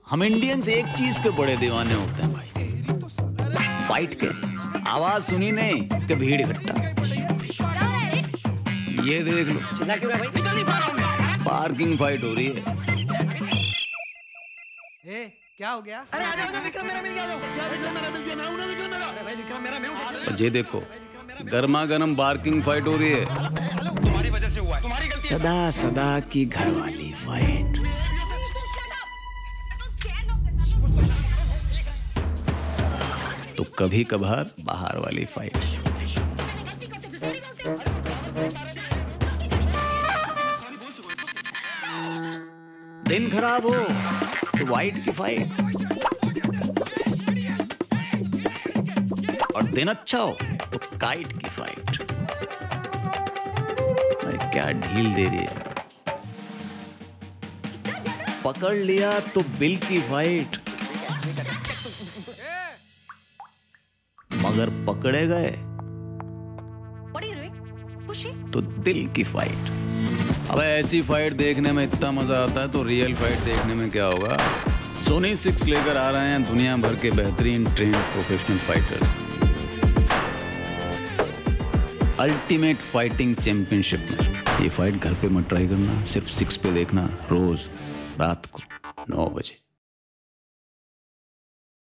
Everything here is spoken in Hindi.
हम इंडियंस एक चीज के बड़े दीवाने होते हैं भाई, फाइट के। आवाज सुनी नहीं कि भीड़ इकट्ठा। ये देख लो, पार्किंग फाइट हो रही है। क्या हो गया? अरे आजा विक्रम मेरा मिल गया। क्या विक्रम मेरा मिल गया? मैं हूं ना विक्रम मेरा। अरे भाई विक्रम मेरा मैं हूं। ये देखो, गर्मा गर्म पार्किंग फाइट हो रही है। तुम्हारी वजह से हुआ है, तुम्हारी गलती है। सदा सदा की घरवाली फाइट। तो कभी कभार बाहर वाली फाइट। दिन खराब हो तो वाइट की फाइट, और दिन अच्छा हो तो काइट की फाइट। अरे क्या ढील दे रही है। पकड़ लिया तो बिल की फाइट, मगर पकड़े गए तो दिल की फाइट। अब ऐसी फाइट देखने में इतना मजा आता है तो रियल फाइट देखने में क्या होगा। सोनी 6 लेकर आ रहे हैं दुनिया भर के बेहतरीन trend professional fighters ultimate fighting championship में। ये फाइट घर पे मत ट्राई करना, सिर्फ 6 पे देखना, रोज रात को 9 बजे।